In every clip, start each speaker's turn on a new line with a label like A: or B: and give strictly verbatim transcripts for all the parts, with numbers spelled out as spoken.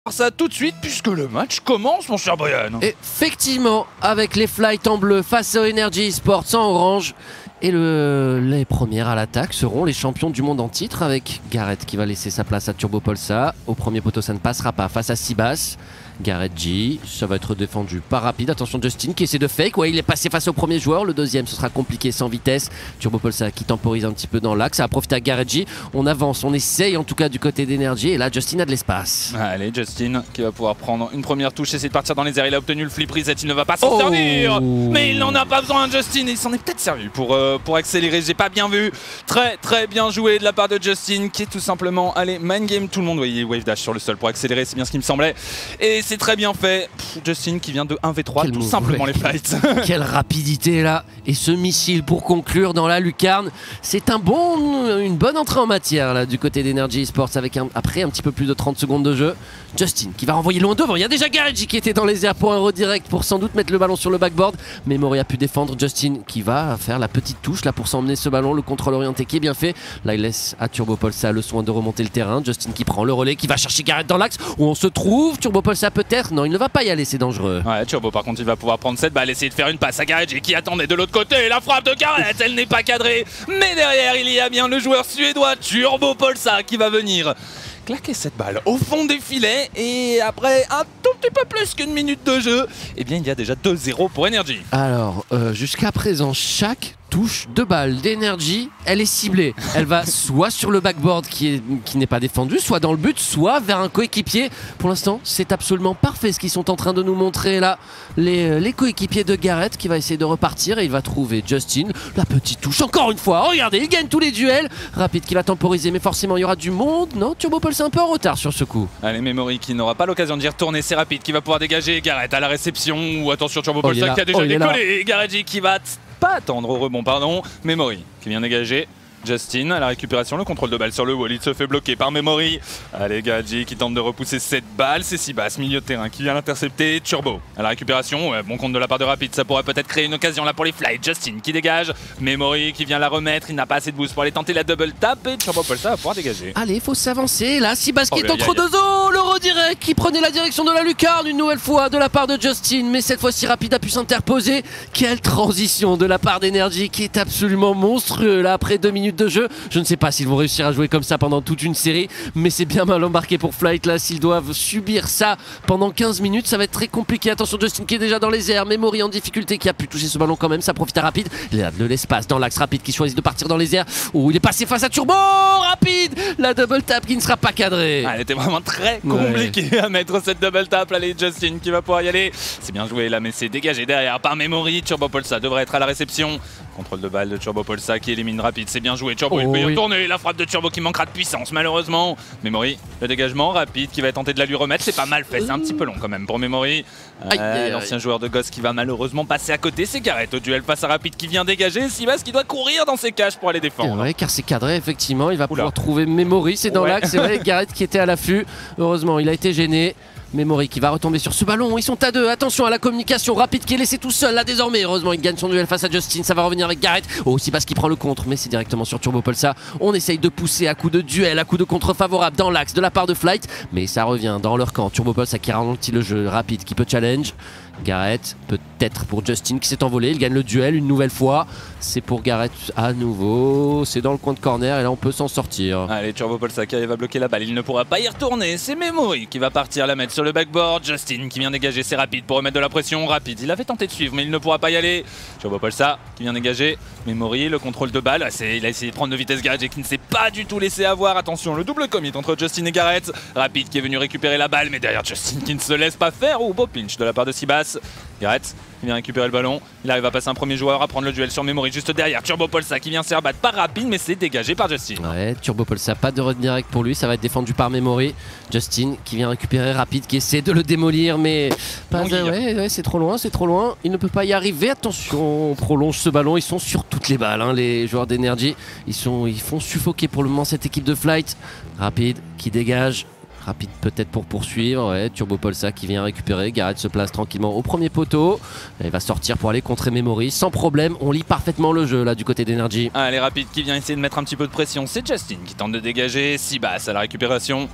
A: Ça tout de suite puisque le match commence, mon cher Brian.
B: Effectivement, avec les flights en bleu face au Energy Sports en orange. Et le, les premières à l'attaque seront les champions du monde en titre, avec Gareth qui va laisser sa place à Turbopolsa. Au premier poteau, ça ne passera pas face à Sibas. Gareth G, ça va être défendu par Rapide. Attention Justin qui essaie de fake. Ouais, il est passé face au premier joueur. Le deuxième, ce sera compliqué sans vitesse. Turbopolsa qui temporise un petit peu dans l'axe. Ça va profiter à Gareth G. On avance, on essaye en tout cas du côté d'Energy. Et là, Justin a de l'espace.
A: Allez, Justin qui va pouvoir prendre une première touche, essayer de partir dans les airs. Il a obtenu le flip reset. Il ne va pas s'en oh servir. Mais il n'en a pas besoin, Justin. Il s'en est peut-être servi pour, euh, pour accélérer. J'ai pas bien vu. Très, très bien joué de la part de Justin qui est tout simplement allez, mind game. Tout le monde voyait wave dash sur le sol pour accélérer. C'est bien ce qui me semblait. Et c'est très bien fait. Pff, Justin qui vient de un v trois, Quel tout move, simplement ouais. Les flights.
B: Quelle rapidité là. Et ce missile pour conclure dans la lucarne. C'est un bon, une bonne entrée en matière là du côté d'Energy Sports avec un, après un petit peu plus de trente secondes de jeu. Justin qui va renvoyer loin devant. Il y a déjà Gareth G qui était dans les airs pour un redirect pour sans doute mettre le ballon sur le backboard. Mais Memory a pu défendre. Justin qui va faire la petite touche là pour s'emmener ce ballon. Le contrôle orienté qui est bien fait. Là il laisse à Turbopolsa le soin de remonter le terrain. Justin qui prend le relais, qui va chercher Gareth dans l'axe où on se trouve. Turbopolsa peut-être. Non, il ne va pas y aller, c'est dangereux.
A: Ouais, Turbo par contre il va pouvoir prendre cette balle, essayer de faire une passe à Gareth G qui attendait de l'autre côté. La frappe de Gareth, elle n'est pas cadrée. Mais derrière il y a bien le joueur suédois Turbopolsa qui va venir claquer cette balle au fond des filets. Et après un tout petit peu plus qu'une minute de jeu, eh bien il y a déjà deux zéro pour Energy.
B: Alors euh, jusqu'à présent chaque touche de balle d'Energy, elle est ciblée. Elle va soit sur le backboard qui est, qui n'est pas défendu, soit dans le but, soit vers un coéquipier. Pour l'instant, c'est absolument parfait ce qu'ils sont en train de nous montrer là. Les, les coéquipiers de Gareth qui va essayer de repartir et il va trouver Justin. La petite touche, encore une fois. Regardez, il gagne tous les duels. Rapide qui va temporiser, mais forcément il y aura du monde. Non, Turbopolsa un peu en retard sur ce coup.
A: Allez, Memory qui n'aura pas l'occasion d'y retourner. C'est Rapide qui va pouvoir dégager Gareth à la réception. Ou attention, Turbopolsa oh, qui a déjà oh, décollé. Gareth G qui va pas attendre au rebond, pardon. Memory qui vient dégager. Justin à la récupération, le contrôle de balle sur le wall, il se fait bloquer par Memory. Allez, Gareth G qui tente de repousser cette balle, c'est Sibas, milieu de terrain qui vient l'intercepter. Turbo à la récupération, ouais, bon compte de la part de Rapide, ça pourrait peut-être créer une occasion là pour les flights. Justin qui dégage, Memory qui vient la remettre, il n'a pas assez de boost pour aller tenter la double tap et Turbopolsa va pouvoir dégager.
B: Allez, il faut s'avancer là, Sibas qui oh, est entre deux eaux, le redirect qui prenait la direction de la lucarne une nouvelle fois de la part de Justin, mais cette fois-ci Rapide a pu s'interposer. Quelle transition de la part d'Energy qui est absolument monstrueux là après deux minutes de jeu. Je ne sais pas s'ils vont réussir à jouer comme ça pendant toute une série, mais c'est bien mal embarqué pour Flight là. S'ils doivent subir ça pendant quinze minutes, ça va être très compliqué. Attention Justin qui est déjà dans les airs, Memory en difficulté qui a pu toucher ce ballon quand même, ça profite à Rapide. Il a de l'espace dans l'axe, Rapide qui choisit de partir dans les airs. Oh, il est passé face à Turbo, Rapide, la double tap qui ne sera pas cadrée.
A: Ah, elle était vraiment très compliquée ouais. à mettre cette double tap. Allez, Justin qui va pouvoir y aller. C'est bien joué là, mais c'est dégagé derrière par Memory. Turbopolsa devrait être à la réception. Contrôle de balle de Turbopolsa qui élimine Rapide, c'est bien joué. Turbo, oh, il peut y oui. retourner. La frappe de Turbo qui manquera de puissance, malheureusement. Memory, le dégagement, Rapide qui va tenter de la lui remettre. C'est pas mal fait, c'est un petit peu long quand même pour Memory. Euh, L'ancien joueur de Gosse qui va malheureusement passer à côté. C'est Gareth au duel face à Rapide qui vient dégager. Sibas qui doit courir dans ses cages pour aller défendre.
B: Ouais, car c'est cadré, effectivement. Il va Oula. pouvoir trouver Memory. C'est dans ouais. l'axe. C'est vrai, Gareth qui était à l'affût. Heureusement, il a été gêné. Memory qui va retomber sur ce ballon, ils sont à deux, attention à la communication. Rapide qui est laissé tout seul là désormais. Heureusement il gagne son duel face à Justin, ça va revenir avec Gareth. Oh, Sibas qui prend le contre, mais c'est directement sur Turbopolsa. On essaye de pousser à coup de duel, à coup de contre favorable dans l'axe de la part de Flight, mais ça revient dans leur camp. Turbopolsa qui ralentit le jeu, Rapide qui peut challenge. Gareth, peut-être pour Justin qui s'est envolé, il gagne le duel une nouvelle fois. C'est pour Gareth à nouveau, c'est dans le coin de corner et là on peut s'en sortir.
A: Allez, Turbopolsa qui va bloquer la balle, il ne pourra pas y retourner. C'est Memory qui va partir la mettre sur le backboard. Justin qui vient dégager, c'est Rapide pour remettre de la pression. Rapide, il avait tenté de suivre mais il ne pourra pas y aller. Turbopolsa qui vient dégager. Memory, le contrôle de balle, il a essayé de prendre de vitesse Gareth et qui ne s'est pas du tout laissé avoir. Attention, le double commit entre Justin et Gareth. Rapide qui est venu récupérer la balle mais derrière Justin qui ne se laisse pas faire. Ou beau pinch de la part de Sibas. Gareth qui vient récupérer le ballon, il arrive à passer un premier joueur, à prendre le duel sur Memory juste derrière. Turbopolsa qui vient se faire battre par Rapide mais c'est dégagé par Justin.
B: Ouais, Turbopolsa, pas de redirect pour lui, ça va être défendu par Memory. Justin qui vient récupérer Rapide, qui essaie de le démolir mais pas de... ouais, ouais, c'est trop loin, c'est trop loin, il ne peut pas y arriver. Attention, on prolonge ce ballon, ils sont sur toutes les balles hein, les joueurs d'Energy, ils, sont... ils font suffoquer pour le moment cette équipe de Flight. Rapide qui dégage. Rapide peut-être pour poursuivre, ouais, Turbopolsa qui vient récupérer, Gareth se place tranquillement au premier poteau, il va sortir pour aller contrer Memory sans problème, on lit parfaitement le jeu là du côté d'Energy.
A: Allez, Rapide qui vient essayer de mettre un petit peu de pression, c'est Justin qui tente de dégager, Sibas à la récupération.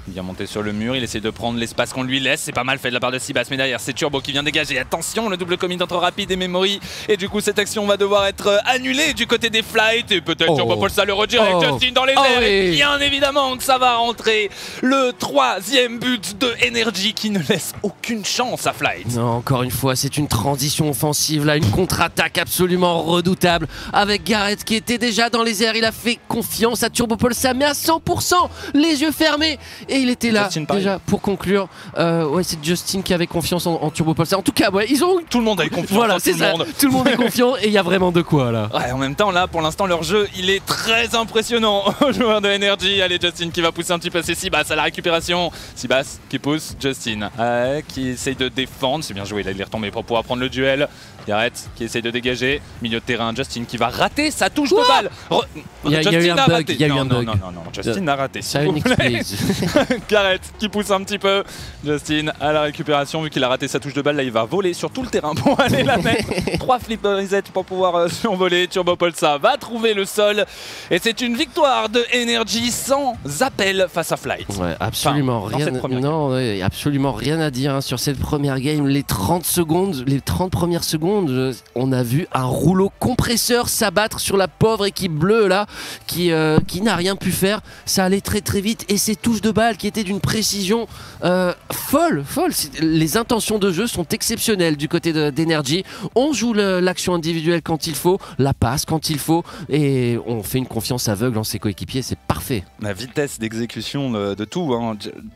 A: Il vient monter sur le mur, il essaie de prendre l'espace qu'on lui laisse. C'est pas mal fait de la part de Sibas, mais derrière c'est Turbo qui vient dégager. Attention, le double commit entre Rapide et Memory. Et du coup cette action va devoir être annulée du côté des Flights. Et peut-être oh. TurboPulsar le redirect, oh. Justin dans les airs. Oh, et bien évidemment que ça va rentrer. Le troisième but de Energy qui ne laisse aucune chance à Flight.
B: Non, encore une fois, c'est une transition offensive là, une contre-attaque absolument redoutable. Avec Gareth qui était déjà dans les airs, il a fait confiance à TurboPulsar, mais à cent pour cent, les yeux fermés. Et il était là Justin déjà pareil. Pour conclure. Euh, ouais, c'est Justin qui avait confiance en, en TurboPulsar. En tout cas, ouais, ils ont.
A: Tout le monde avait confiance.
B: Voilà, c'est ça. Monde. Tout le monde est confiant et il y a vraiment de quoi là.
A: Ouais, en même temps, là, pour l'instant, leur jeu, il est très impressionnant aux joueurs de Energy. Allez, Justin qui va pousser un petit peu, c'est Sibas à la récupération. Sibas qui pousse Justin, euh, qui essaye de défendre. C'est bien joué, là, il est retombé pour pouvoir prendre le duel. Gareth qui essaye de dégager. Milieu de terrain, Justin qui va rater sa touche
B: Ouah
A: de balle. Re
B: il y a,
A: Justin
B: il y a eu un
A: a
B: bug.
A: raté.
B: Il y a eu
A: non,
B: un
A: non,
B: bug.
A: non, non, non, Justin
B: euh,
A: a raté.
B: Ça une
A: Gareth qui pousse un petit peu. Justin à la récupération, vu qu'il a raté sa touche de balle, là il va voler sur tout le terrain pour aller la mettre. Trois flip reset pour pouvoir euh, survoler. TurboPulsar va trouver le sol. Et c'est une victoire de Energy sans appel face à Flight.
B: Ouais, absolument enfin, rien. Non, ouais, absolument rien à dire hein, sur cette première game. Les trente secondes, les trente premières secondes, on a vu un rouleau compresseur s'abattre sur la pauvre équipe bleue là, qui, euh, qui n'a rien pu faire. Ça allait très très vite et ces touches de balle qui étaient d'une précision euh, folle, folle. Les intentions de jeu sont exceptionnelles du côté d'Energy. On joue l'action individuelle quand il faut, la passe quand il faut et on fait une confiance aveugle en ses coéquipiers, c'est parfait.
A: La vitesse d'exécution de, de tout, hein.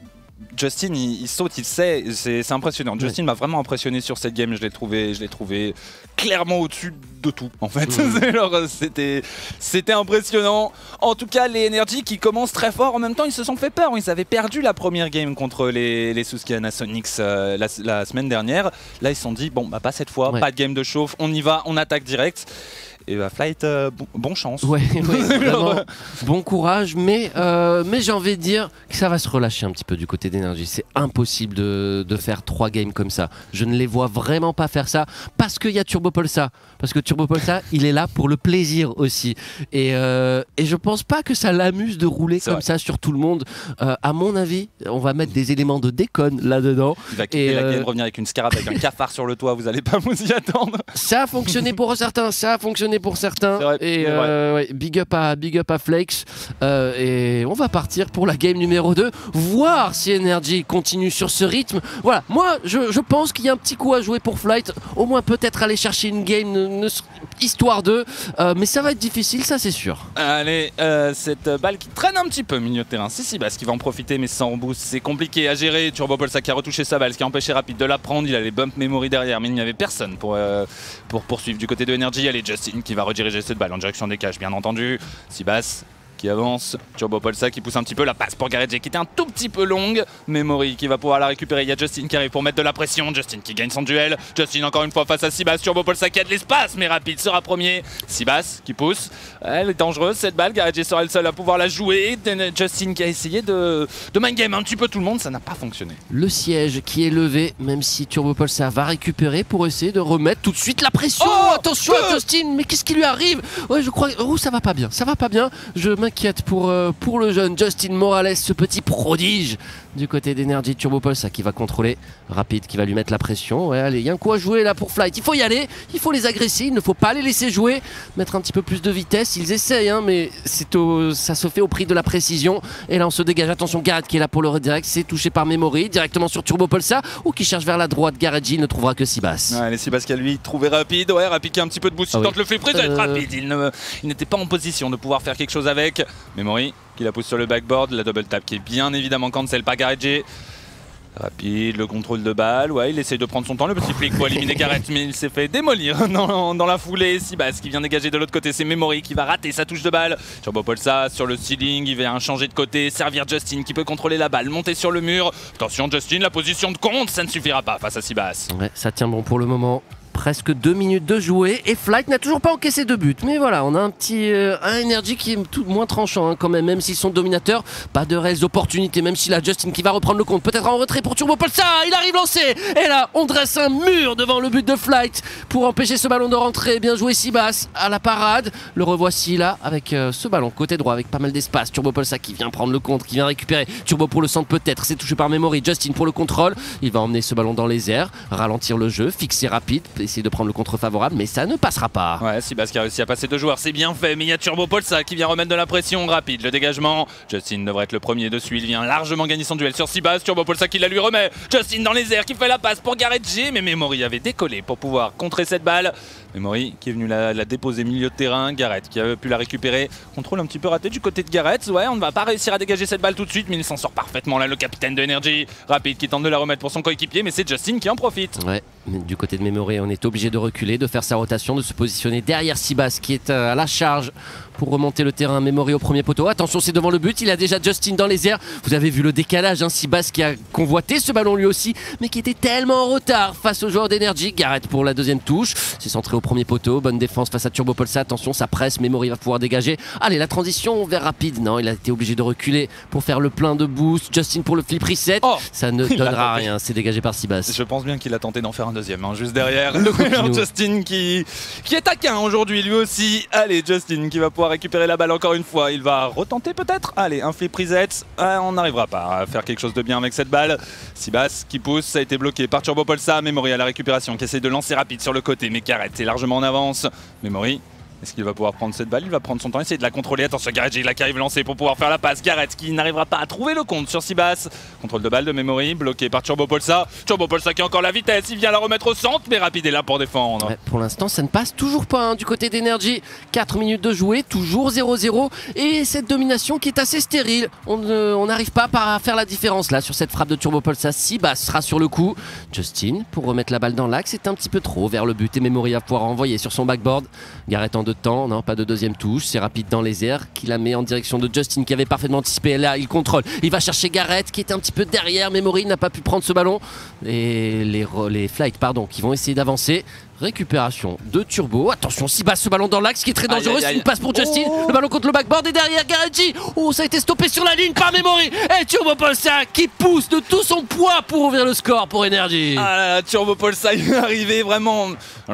A: Justin, il, il saute, il sait, c'est impressionnant. Oui. Justin m'a vraiment impressionné sur cette game, je l'ai trouvé, je l'ai trouvé clairement au-dessus de tout, en fait. Mmh. C'était impressionnant. En tout cas, les Energy qui commencent très fort, en même temps, ils se sont fait peur. Ils avaient perdu la première game contre les, les Susquehanna Sonics euh, la, la semaine dernière. Là, ils se sont dit, bon, bah pas cette fois, ouais. Pas de game de chauffe, on y va, on attaque direct. Et bah Flight, euh, bon, bon chance.
B: Ouais, ouais vraiment, bon courage, mais, euh, mais j'ai envie de dire que ça va se relâcher un petit peu du côté d'Energy. C'est impossible de, de faire trois games comme ça. Je ne les vois vraiment pas faire ça parce qu'il y a TurboPulsar. Parce que TurboPulsar, il est là pour le plaisir aussi. Et, euh, et je pense pas que ça l'amuse de rouler comme vrai. Ça sur tout le monde. Euh, à mon avis, on va mettre des éléments de déconne là-dedans.
A: Il va quitter et la euh... game, revenir avec une scarab, avec un cafard sur le toit. Vous allez pas vous y attendre.
B: Ça a fonctionné pour certains, ça a fonctionné pour certains vrai, et euh, ouais, big up à big up à Flakes euh, et on va partir pour la game numéro deux, voir si Energy continue sur ce rythme. Voilà, moi je, je pense qu'il y a un petit coup à jouer pour Flight, au moins peut-être aller chercher une game ne, ne, histoire d'eux, euh, mais ça va être difficile, ça c'est sûr.
A: Allez, euh, cette balle qui traîne un petit peu milieu de terrain, c'est Sibas qui va en profiter mais sans boost, c'est compliqué à gérer. TurboPulsar qui a retouché sa balle, ce qui a empêché Rapide de la prendre, il a les bump memory derrière mais il n'y avait personne pour, euh, pour poursuivre du côté de Energy. Allez, Justin qui va rediriger cette balle en direction des cages, bien entendu. Sibas qui avance, TurboPulsar qui pousse un petit peu, la passe pour Gareth qui était un tout petit peu longue. Memory qui va pouvoir la récupérer, il y a Justin qui arrive pour mettre de la pression, Justin qui gagne son duel, Justin encore une fois face à Sibas, TurboPulsar qui a de l'espace mais Rapide sera premier. Sibas qui pousse, elle est dangereuse cette balle, Gareth sera le seul à pouvoir la jouer, Justin qui a essayé de, de mind game un petit peu tout le monde, ça n'a pas fonctionné.
B: Le siège qui est levé, même si TurboPulsar va récupérer pour essayer de remettre tout de suite la pression. Oh, attention à Justin, mais qu'est-ce qui lui arrive? Ouais, je crois, oh, ça va pas bien, ça va pas bien, je m'inquiète pour, euh, pour le jeune Justin Morales, ce petit prodige du côté d'Energy. TurboPulsar qui va contrôler, Rapide qui va lui mettre la pression. Ouais, allez, il y a un coup à jouer là pour Flight, il faut y aller, il faut les agresser, il ne faut pas les laisser jouer, mettre un petit peu plus de vitesse, ils essayent hein, mais au, ça se fait au prix de la précision. Et là on se dégage, attention Gareth qui est là pour le redirect, c'est touché par Memory, directement sur TurboPulsar, ou qui cherche vers la droite, Gareth G ne trouvera que Sibas.
A: Ouais, Sibas qui a lui trouvé Rapide, ouais, Rapide qui a un petit peu de boost, il ah tente oui. le fait prise euh... Rapide, il n'était pas en position de pouvoir faire quelque chose avec. Memory qui la pousse sur le backboard, la double tap qui est bien évidemment cancel par Gareth G. Rapide, le contrôle de balle, ouais, il essaye de prendre son temps, le petit flic pour éliminer Gareth, mais il s'est fait démolir dans, dans la foulée. Sibas qui vient dégager de l'autre côté, c'est Memory qui va rater sa touche de balle. TurboPulsar sur le ceiling, il vient changer de côté, servir Justin qui peut contrôler la balle, monter sur le mur. Attention Justin, la position de compte, ça ne suffira pas face à Sibas.
B: Ouais, ça tient bon pour le moment. Presque deux minutes de jouer et Flight n'a toujours pas encaissé de but. Mais voilà, on a un petit euh, un Energy qui est tout moins tranchant hein, quand même, même s'ils sont dominateurs. Pas de réelles opportunités, même s'il a Justin qui va reprendre le compte. Peut-être en retrait pour Turbopolsa, il arrive lancé. Et là, on dresse un mur devant le but de Flight pour empêcher ce ballon de rentrer. Bien joué Sibas à la parade. Le revoici là avec euh, ce ballon côté droit avec pas mal d'espace. Turbopolsa qui vient prendre le compte, qui vient récupérer. Turbo pour le centre peut-être, c'est touché par Memory. Justin pour le contrôle. Il va emmener ce ballon dans les airs, ralentir le jeu, fixer rapide, essayer de prendre le contre favorable, mais ça ne passera pas.
A: Ouais, Sibas qui a réussi à passer deux joueurs, c'est bien fait, mais il y a Turbopolsa qui vient remettre de la pression rapide, le dégagement. Justin devrait être le premier dessus, il vient largement gagner son duel sur Sibas. Turbopolsa qui la lui remet. Justin dans les airs qui fait la passe pour Gareth G, mais Memory avait décollé pour pouvoir contrer cette balle. Memory qui est venu la, la déposer milieu de terrain, Gareth qui a pu la récupérer. Contrôle un petit peu raté du côté de Gareth. Ouais, on ne va pas réussir à dégager cette balle tout de suite, mais il s'en sort parfaitement là, le capitaine de Energy. Rapide qui tente de la remettre pour son coéquipier, mais c'est Justin qui en profite.
B: Ouais, mais du côté de Memory, on est obligé de reculer, de faire sa rotation, de se positionner derrière Sibas qui est à la charge pour remonter le terrain. Memory au premier poteau. Attention, c'est devant le but. Il a déjà Justin dans les airs. Vous avez vu le décalage. Hein, Sibas qui a convoité ce ballon lui aussi, mais qui était tellement en retard face aux joueurs d'Energy. Gareth pour la deuxième touche. C'est centré au premier poteau. Bonne défense face à Turbopolsa. Attention, ça presse. Memory va pouvoir dégager. Allez, la transition vers rapide. Non, il a été obligé de reculer pour faire le plein de boost. Justin pour le flip reset. Oh, ça ne donnera rien. C'est dégagé par Sibas.
A: Je pense bien qu'il a tenté d'en faire un deuxième. Hein, juste derrière. Le Justin qui, qui est taquin aujourd'hui lui aussi. Allez, Justin qui va pouvoir récupérer la balle encore une fois. Il va retenter peut-être. Allez, un flip reset. Euh, on n'arrivera pas à faire quelque chose de bien avec cette balle. Sibas qui pousse, ça a été bloqué par Turbopolsa. Memory à la récupération qui essaie de lancer rapide sur le côté, mais Gareth est largement en avance. Memory. Est-ce qu'il va pouvoir prendre cette balle? Il va prendre son temps, essayer de la contrôler. Attention, Gareth G qui arrive lancé pour pouvoir faire la passe. Gareth qui n'arrivera pas à trouver le compte sur Sibas. Contrôle de balle de Memory, bloqué par Turbopolsa. Turbopolsa qui a encore la vitesse, il vient la remettre au centre, mais rapide est là pour défendre.
B: Ouais, pour l'instant, ça ne passe toujours pas hein, du côté d'Energy. quatre minutes de jouer, toujours zéro zéro. Et cette domination qui est assez stérile. On n'arrive euh, pas à faire la différence là sur cette frappe de Turbopolsa. Sibas sera sur le coup. Justin pour remettre la balle dans l'axe, c'est un petit peu trop vers le but. Et Memory va pouvoir envoyer sur son backboard. Gareth en deux temps, non, pas de deuxième touche, c'est rapide dans les airs, qui la met en direction de Justin qui avait parfaitement anticipé. Là, il contrôle, il va chercher Gareth qui était un petit peu derrière. Memory n'a pas pu prendre ce ballon. Et les, les Flight, pardon, qui vont essayer d'avancer. Récupération de Turbo. Attention, Sibas, ce ballon dans l'axe qui est très dangereux. C'est une passe pour Justin. Oh, le ballon contre le backboard et derrière Gareth G. Oh, ça a été stoppé sur la ligne par Memory. Et Turbopolsa qui pousse de tout son poids pour ouvrir le score pour Energy.
A: Ah là là, Turbopolsa il est arrivé vraiment.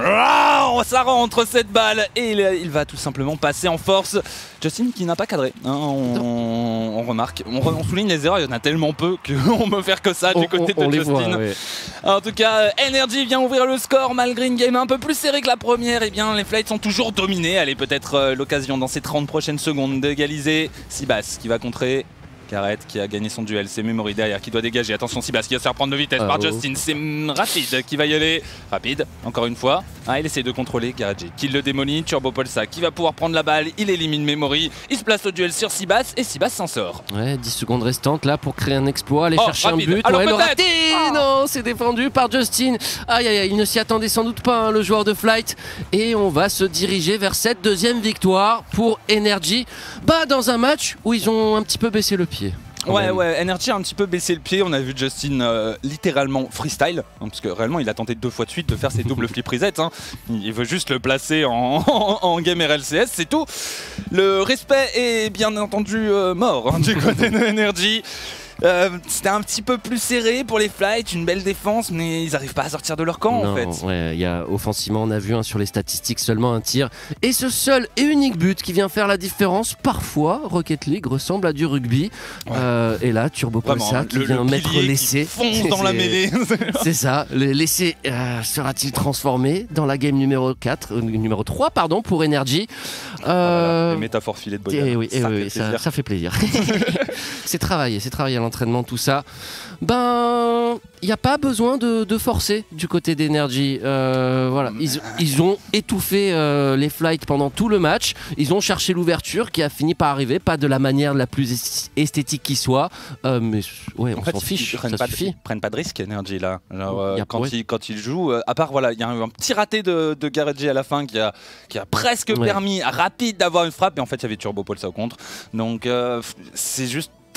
A: Ça rentre cette balle et il, il va tout simplement passer en force. Justin qui n'a pas cadré. Hein, on, on remarque, on, on souligne les erreurs. Il y en a tellement peu qu'on peut faire que ça du
B: on,
A: côté
B: on, on
A: de Justin.
B: Voit, ouais.
A: En tout cas, Energy vient ouvrir le score malgré une game un peu plus serrée que la première. Et bien, les Flights sont toujours dominés. Allez, peut-être euh, l'occasion dans ces trente prochaines secondes d'égaliser. Sibas qui va contrer. Gareth qui a gagné son duel, c'est Memory derrière qui doit dégager. Attention, Sibas qui va se faire prendre de vitesse ah par oh. Justin. C'est rapide qui va y aller. Rapide, encore une fois. Ah, il essaie de contrôler Gareth G qui le démolit. Turbopolsa qui va pouvoir prendre la balle. Il élimine Memory. Il se place au duel sur Sibas et Sibas s'en sort.
B: Ouais, dix secondes restantes là pour créer un exploit. Aller
A: oh,
B: chercher
A: rapide.
B: un but.
A: Alors
B: ouais, le
A: raté
B: oh. Non, c'est défendu par Justin. Aïe aïe aïe, il ne s'y attendait sans doute pas, hein, le joueur de Flight. Et on va se diriger vers cette deuxième victoire pour Energy. Bah, dans un match où ils ont un petit peu baissé le pied.
A: Ouais, même. ouais, Energy a un petit peu baissé le pied. On a vu Justin euh, littéralement freestyle, hein, parce que réellement il a tenté deux fois de suite de faire ses doubles flip reset. Hein. Il veut juste le placer en, en, en game R L C S, c'est tout. Le respect est bien entendu euh, mort hein, du côté de Energy. Euh, C'était un petit peu plus serré pour les Flights, une belle défense, mais ils n'arrivent pas à sortir de leur camp
B: non,
A: en fait.
B: Ouais, y a, offensivement, on a vu hein, sur les statistiques seulement un tir. Et ce seul et unique but qui vient faire la différence, parfois, Rocket League ressemble à du rugby. Ouais. Euh, et là, Turbopolsa qui
A: le,
B: vient
A: le
B: mettre l'essai.
A: Fonce dans la mêlée.
B: C'est ça, l'essai euh, sera-t-il transformé dans la game numéro quatre, euh, numéro trois pardon, pour Energy.
A: Euh, voilà, les métaphores filées de Boyan.
B: Et oui,
A: ça,
B: et
A: fait
B: oui ça, ça fait plaisir. C'est travaillé, c'est travaillé à l'entraînement, tout ça. Ben, il n'y a pas besoin de, de forcer du côté d'Energy. Euh, voilà, ils, ils ont étouffé euh, les Flights pendant tout le match. Ils ont cherché l'ouverture qui a fini par arriver, pas de la manière la plus esthétique qui soit, euh, mais ouais, on s'en fiche.
A: Ils prennent,
B: ça
A: pas
B: suffit.
A: De, ils prennent pas de risque, Energy là. Genre, euh, quand,
B: ouais.
A: ils, quand ils jouent, euh, à part voilà, il y a eu un petit raté de, de Gareth G à la fin qui a, qui a presque ouais. permis à Rapide d'avoir une frappe, et en fait il y avait Turbopolsa au contre. Donc euh, c'est juste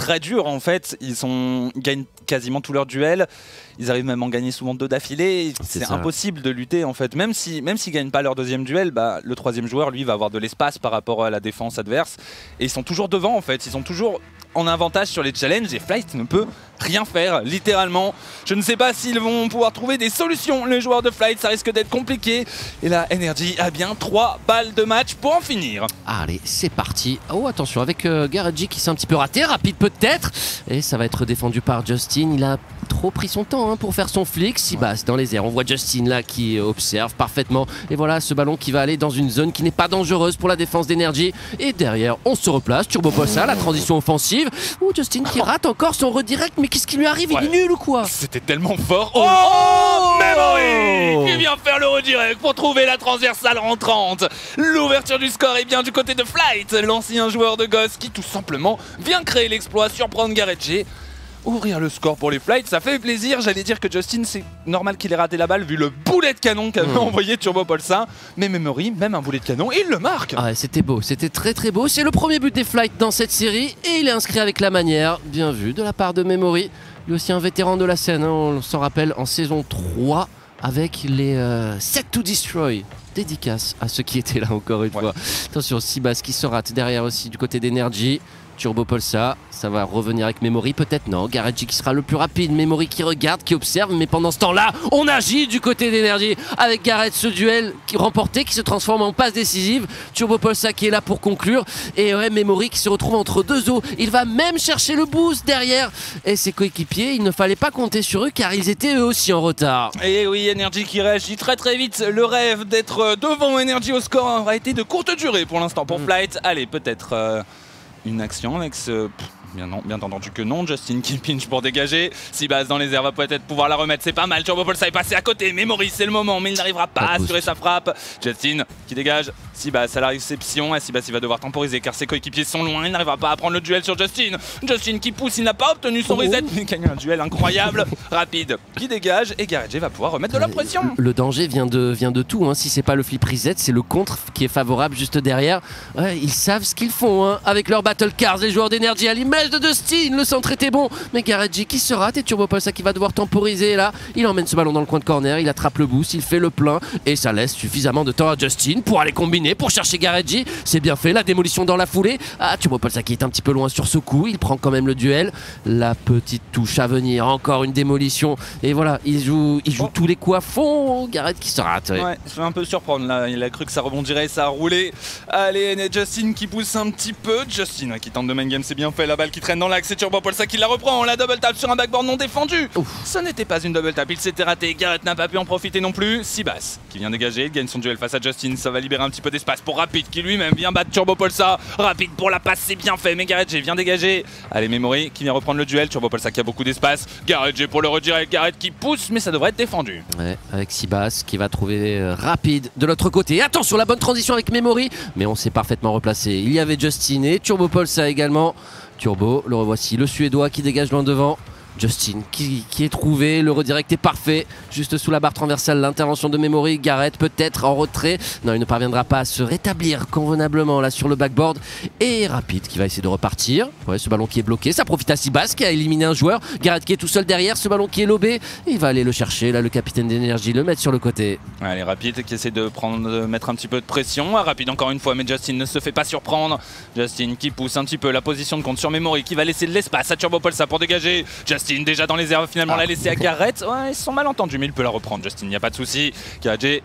A: très dur en fait. Ils, sont, ils gagnent quasiment tous leurs duels. Ils arrivent même à en gagner souvent deux d'affilée. C'est impossible de lutter en fait. Même s'ils si, même s'ils gagnent pas leur deuxième duel, bah, le troisième joueur lui va avoir de l'espace par rapport à la défense adverse. Et ils sont toujours devant en fait. Ils sont toujours en avantage sur les challenges et Flight ne peut rien faire, littéralement. Je ne sais pas s'ils vont pouvoir trouver des solutions, les joueurs de Flight, ça risque d'être compliqué. Et là, Energy a bien trois balles de match pour en finir.
B: Allez, c'est parti. Oh, attention, avec euh, Garadji qui s'est un petit peu raté, rapide peut-être. Et ça va être défendu par Justin. Il a trop pris son temps hein, pour faire son flick. Sibas dans les airs. On voit Justin là qui observe parfaitement. Et voilà ce ballon qui va aller dans une zone qui n'est pas dangereuse pour la défense d'Energy. Et derrière, on se replace. Turbo Pulsar, la transition offensive. Ou Justin qui rate encore son redirect. Mais qu'est-ce qui lui arrive?
A: Ouais.
B: Il est nul ou quoi?
A: C'était tellement fort. Oh, oh Memory qui vient faire le redirect pour trouver la transversale rentrante. L'ouverture du score est bien du côté de Flight, l'ancien joueur de Ghost qui tout simplement vient créer l'exploit, surprendre Garadji. Ouvrir le score pour les Flights, ça fait plaisir. J'allais dire que Justin, c'est normal qu'il ait raté la balle vu le boulet de canon qu'avait mmh. envoyé Turbo Pulsar. Mais Memory, même un boulet de canon, il le marque.
B: Ah ouais, c'était beau, c'était très très beau. C'est le premier but des Flights dans cette série et il est inscrit avec la manière. Bien vu de la part de Memory. Lui aussi un vétéran de la scène, hein, on s'en rappelle en saison trois avec les euh, Set to Destroy. Dédicace à ceux qui étaient là encore une ouais. fois. Attention, Sibas qui se rate derrière aussi du côté d'Energy. Turbo Pulsar, ça va revenir avec Memory, peut-être non. Garadji qui sera le plus rapide, Memory qui regarde, qui observe, mais pendant ce temps-là, on agit du côté d'Energy avec Gareth, ce duel qui remporté, qui se transforme en passe décisive. Turbo Pulsar qui est là pour conclure, et ouais, Memory qui se retrouve entre deux eaux. Il va même chercher le boost derrière, et ses coéquipiers, il ne fallait pas compter sur eux car ils étaient eux aussi en retard.
A: Et oui, Energy qui réagit très très vite. Le rêve d'être devant Energy au score aura été de courte durée pour l'instant pour mmh. Flight. Allez, peut-être... Euh... une action avec ce... Bien, non, bien entendu que non, Justin qui pinch pour dégager. Sibas dans les airs va peut-être pouvoir la remettre, c'est pas mal. Turbo Pulsar est passé à côté, Memory c'est le moment, mais il n'arrivera pas à assurer sa frappe. Justin qui dégage, Sibas à la réception. Sibas il va devoir temporiser car ses coéquipiers sont loin, il n'arrivera pas à prendre le duel sur Justin. Justin qui pousse, il n'a pas obtenu son reset, mais il gagne un duel incroyable. Rapide qui dégage et Garadji va pouvoir remettre de la pression.
B: Le danger vient de, vient de tout, hein. Si c'est pas le flip reset, c'est le contre qui est favorable juste derrière. Ouais, ils savent ce qu'ils font hein. Avec leur battle cars, les joueurs d'Energy à l'image de Justin, le centre était bon, mais Garadji qui se rate et Turbo Pulsar qui va devoir temporiser là. Il emmène ce ballon dans le coin de corner, il attrape le boost, il fait le plein et ça laisse suffisamment de temps à Justin pour aller combiner, pour chercher Garadji. C'est bien fait, la démolition dans la foulée. Ah, Turbo Pulsar qui est un petit peu loin sur ce coup, il prend quand même le duel. La petite touche à venir, encore une démolition et voilà, il joue, il joue oh. tous les coups à fond. Garadji qui se rate. Ouais,
A: ouais je vais un peu surprendre là, il a cru que ça rebondirait, ça a roulé. Allez, Justin qui pousse un petit peu, Justin ouais, qui tente de main game, c'est bien fait, la balle qui traîne dans l'axe, c'est Turbo Pulsar qui la reprend, la double tap sur un backboard non défendu. Ouf. Ce n'était pas une double tap, il s'était raté, Gareth n'a pas pu en profiter non plus. Sibas qui vient dégager, il gagne son duel face à Justin, ça va libérer un petit peu d'espace pour Rapid qui lui-même vient battre Turbo Pulsar. Rapid pour la passe, c'est bien fait, mais Gareth vient dégager. Allez, Memory qui vient reprendre le duel, Turbo Pulsar qui a beaucoup d'espace, Gareth pour le redirect, Gareth qui pousse, mais ça devrait être défendu.
B: Ouais, avec Sibas qui va trouver euh, Rapid de l'autre côté. Attention, la bonne transition avec Memory, mais on s'est parfaitement replacé. Il y avait Justin et Turbo Pulsar également. Turbo, le revoici, le Suédois qui dégage loin devant. Justin qui, qui est trouvé, le redirect est parfait, juste sous la barre transversale, l'intervention de Memory, Gareth peut-être en retrait, non il ne parviendra pas à se rétablir convenablement là sur le backboard, et Rapid qui va essayer de repartir, ouais ce ballon qui est bloqué, ça profite à Sibas qui a éliminé un joueur, Gareth qui est tout seul derrière, ce ballon qui est lobé, il va aller le chercher, là le capitaine d'Energy le mettre sur le côté.
A: Allez Rapid qui essaie de, prendre, de mettre un petit peu de pression, Rapid encore une fois mais Justin ne se fait pas surprendre, Justin qui pousse un petit peu la position de compte sur Memory qui va laisser de l'espace à Turbo Pulsar pour dégager, Justin déjà dans les airs, finalement ah. la laisser à Gareth. Ouais, ils se sont mal entendus, mais il peut la reprendre. Justin, il n'y a pas de souci. Garadji.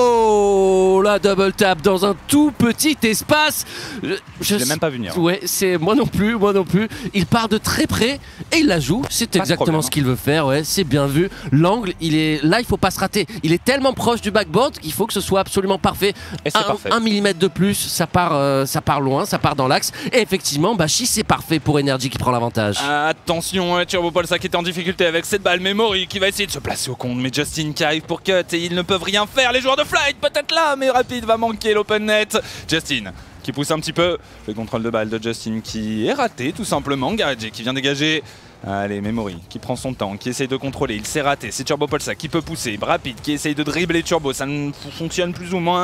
B: Oh, la double tap dans un tout petit espace.
A: Je, je l'ai même pas vu venir.
B: Ouais, c'est moi non plus, moi non plus. Il part de très près et il la joue. C'est exactement ce qu'il veut faire. Ouais, c'est bien vu. L'angle, il est là, il faut pas se rater. Il est tellement proche du backboard qu'il faut que ce soit absolument parfait.
A: Et c'est parfait.
B: Un millimètre de plus, ça part, euh, ça part loin, ça part dans l'axe. Et effectivement, Bashi, c'est parfait pour Energy qui prend l'avantage.
A: Attention, hein, Turbo Pulsar qui est en difficulté avec cette balle, Memory qui va essayer de se placer au compte, mais Justin qui arrive pour cut et ils ne peuvent rien faire, les joueurs de Flight peut-être là, mais Rapid va manquer l'open net. Justin qui pousse un petit peu, le contrôle de balle de Justin qui est raté tout simplement, Garadji qui vient dégager. Allez, Memory qui prend son temps, qui essaye de contrôler, il s'est raté, c'est Turbo Pulsar qui peut pousser, Rapid qui essaye de dribbler Turbo, ça ne fonctionne plus ou moins.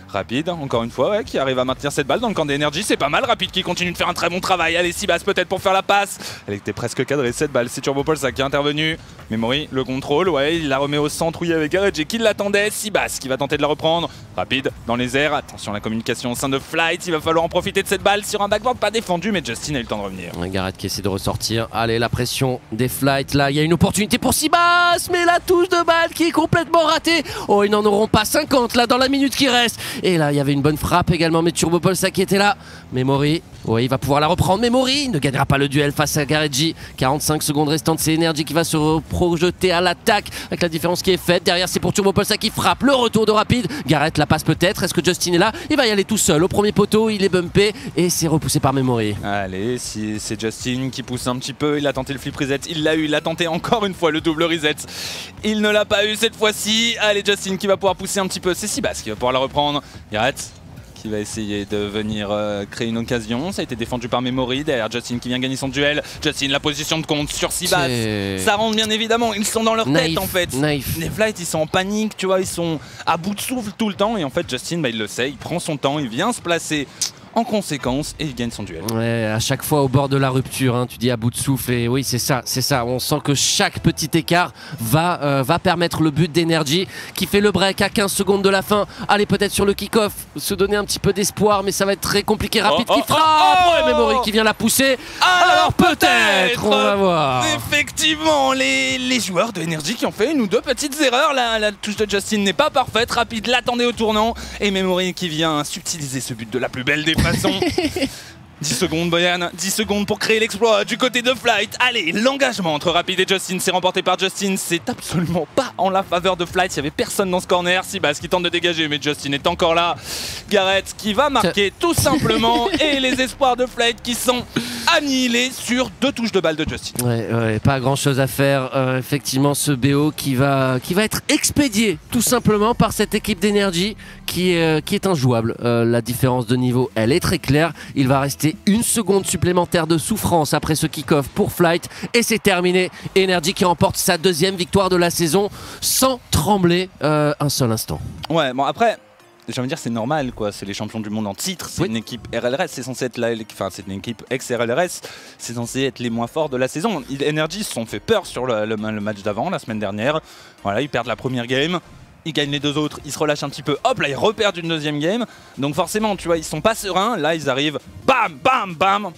A: Rapide, encore une fois, ouais, qui arrive à maintenir cette balle dans le camp d'énergie. C'est pas mal. Rapide qui continue de faire un très bon travail. Allez, Sibas peut-être pour faire la passe. Elle était presque cadrée cette balle. C'est Turbopolsa qui est intervenu. Memory, le contrôle, ouais, il la remet au centre où il y avait Garage et qui l'attendait. Sibas qui va tenter de la reprendre. Rapide dans les airs. Attention à la communication au sein de Flight. Il va falloir en profiter de cette balle sur un backboard pas défendu, mais Justin a eu le temps de revenir.
B: Gareth qui essaie de ressortir. Allez, la pression des Flight. Là, il y a une opportunité pour Sibas, mais la touche de balle qui est complètement ratée. Oh, ils n'en auront pas cinquante là dans la minute qui reste. Et là, il y avait une bonne frappe également, mais Turbopolsa qui était là. Memory, oui, il va pouvoir la reprendre. Memory il ne gagnera pas le duel face à Garedji. quarante-cinq secondes restantes, c'est Energy qui va se projeter à l'attaque avec la différence qui est faite. Derrière, c'est pour Turbopolsa qui frappe. Le retour de Rapide. Gareth la passe peut-être. Est-ce que Justin est là? Il va y aller tout seul. Au premier poteau, il est bumpé et c'est repoussé par Memory.
A: Allez, si c'est Justin qui pousse un petit peu. Il a tenté le flip reset. Il l'a eu. Il a tenté encore une fois le double reset. Il ne l'a pas eu cette fois-ci. Allez, Justin qui va pouvoir pousser un petit peu. C'est Sibas qui va pouvoir la reprendre. Gareth qui va essayer de venir euh, créer une occasion. Ça a été défendu par Memory. Derrière Justin qui vient gagner son duel. Justin, la position de compte sur Sibas. Ça rentre bien évidemment. Ils sont dans leur
B: Naïf,
A: tête en fait.
B: Naïf.
A: Les Flight, ils sont en panique, tu vois. Ils sont à bout de souffle tout le temps. Et en fait, Justin, bah, il le sait. Il prend son temps. Il vient se placer en conséquence et il gagne son duel.
B: Ouais, à chaque fois au bord de la rupture, hein, tu dis à bout de souffle et oui c'est ça, c'est ça. On sent que chaque petit écart va, euh, va permettre le but d'Energy qui fait le break à quinze secondes de la fin. Allez peut-être sur le kick-off, se donner un petit peu d'espoir mais ça va être très compliqué. Rapide
A: oh,
B: qui
A: oh,
B: frappe,
A: oh,
B: oh, Memory qui vient la pousser.
A: Alors,
B: Alors peut-être, on va voir.
A: Effectivement, les, les joueurs de Energy qui ont fait une ou deux petites erreurs. La, la touche de Justin n'est pas parfaite. Rapide l'attendait au tournant et Memory qui vient subtiliser ce but de la plus belle des façons. dix secondes Boyan, dix secondes pour créer l'exploit du côté de Flight. Allez, l'engagement entre Rapide et Justin, c'est remporté par Justin. C'est absolument pas en la faveur de Flight. Il n'y avait personne dans ce corner. Sibas qui tente de dégager, mais Justin est encore là. Gareth qui va marquer tout simplement. Et les espoirs de Flight qui sont annihilés sur deux touches de balle de Justin.
B: Ouais, ouais, pas grand chose à faire. Euh, effectivement, ce B O qui va, qui va être expédié tout simplement par cette équipe d'Energy qui, euh, qui est injouable. Euh, la différence de niveau, elle est très claire. Il va rester une seconde supplémentaire de souffrance après ce kick-off pour Flight et c'est terminé. Energy qui remporte sa deuxième victoire de la saison sans trembler euh, un seul instant.
A: Ouais, bon après, j'ai envie de dire c'est normal quoi, c'est les champions du monde en titre, c'est
B: oui.
A: une équipe R L R S, c'est censé être la, enfin c'est une équipe ex-R L R S, c'est censé être les moins forts de la saison. Energy se sont fait peur sur le, le, le match d'avant, la semaine dernière. Voilà, ils perdent la première game. Ils gagnent les deux autres, ils se relâchent un petit peu, hop là ils reperdent une deuxième game. Donc forcément tu vois ils sont pas sereins, là ils arrivent, bam bam bam.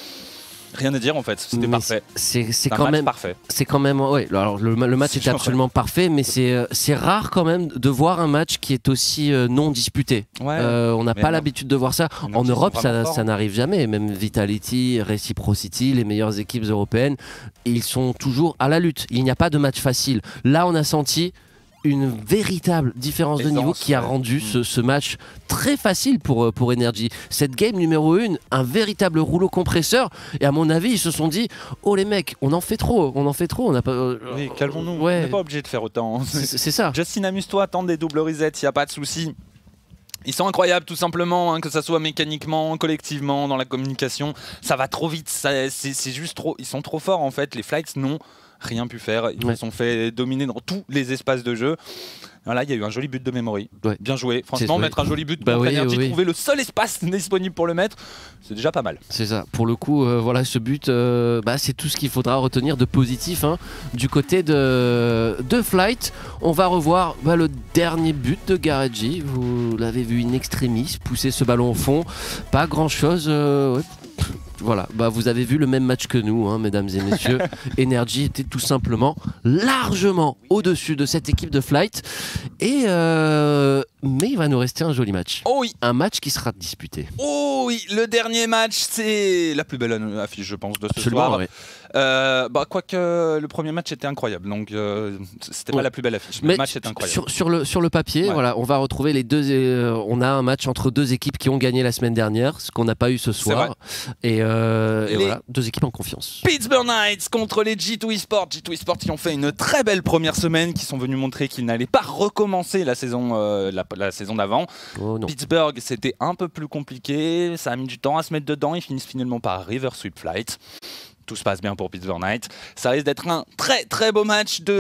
A: Rien à dire en fait, c'était parfait.
B: C'est
A: quand
B: même
A: parfait.
B: C'est quand même, ouais. Alors le, le match était absolument parfait, mais c'est c'est rare quand même de voir un match qui est aussi euh, non disputé.
A: Ouais,
B: euh, on n'a pas l'habitude de voir ça. En Europe, ça, ça n'arrive jamais. Même Vitality, Reciprocity, les meilleures équipes européennes, ils sont toujours à la lutte. Il n'y a pas de match facile. Là, on a senti une véritable différence de niveau qui a rendu ce, ce match très facile pour, pour Energy. Cette game numéro un, un véritable rouleau compresseur. Et à mon avis, ils se sont dit « Oh les mecs, on en fait trop, on en fait trop. » on a pas. Euh,
A: Oui, calmons-nous,
B: ouais.
A: on n'est pas obligé de faire autant.
B: C'est ça.
A: Justin, amuse-toi, tente des doubles resets, il n'y a pas de souci. Ils sont incroyables tout simplement, hein, que ça soit mécaniquement, collectivement, dans la communication. Ça va trop vite, c'est juste trop. Ils sont trop forts en fait. Les Flights n'ont rien pu faire. Ils ouais. se sont fait dominer dans tous les espaces de jeu. Voilà, il y a eu un joli but de Memory. Ouais. Bien joué. Franchement, mettre un joli but bah contre oui, Energy, oui. trouver le seul espace disponible pour le mettre, c'est déjà pas mal. C'est
B: ça. Pour le coup, euh, voilà, ce but, euh, bah, c'est tout ce qu'il faudra retenir de positif hein. Du côté de, de Flight. On va revoir bah, le dernier but de Garedji. Vous l'avez vu in extremis, pousser ce ballon au fond. Pas grand chose. Euh, ouais. Voilà, bah vous avez vu le même match que nous, hein, mesdames et messieurs. Energy était tout simplement largement au-dessus de cette équipe de Flight. Et euh... mais il va nous rester un joli match.
A: Oh oui.
B: Un match qui sera disputé.
A: Oh oui, le dernier match, c'est la plus belle affiche, je pense, de ce
B: Absolument,
A: soir.
B: Ouais.
A: Euh, bah, quoique le premier match était incroyable, donc euh, c'était ouais. pas la plus belle affiche, mais, mais le match était incroyable.
B: Sur, sur, le, sur le papier, ouais. voilà, on va retrouver les deux. Euh, on a un match entre deux équipes qui ont gagné la semaine dernière, ce qu'on n'a pas eu ce soir. Et, euh, et voilà, deux équipes en confiance.
A: Pittsburgh Knights contre les G deux eSports. G deux eSports qui ont fait une très belle première semaine, qui sont venus montrer qu'ils n'allaient pas recommencer la saison, euh, la, la saison d'avant. Oh, Pittsburgh, c'était un peu plus compliqué, ça a mis du temps à se mettre dedans. Ils finissent finalement par River Sweep Flight. Tout se passe bien pour Pittsburgh Knights. Ça risque d'être un très très beau match de